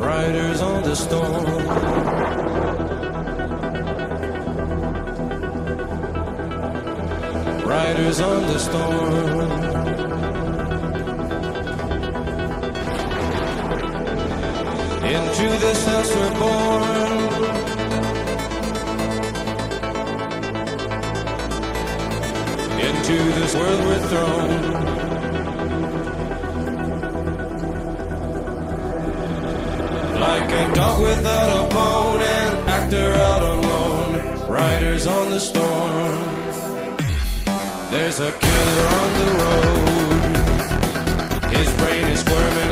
riders on the storm. Riders on the storm. Into this house we're born. Into this world we're thrown. Like a dog without a bone, an actor out on loan. Riders on the storm. There's a killer on the road. His brain is squirming.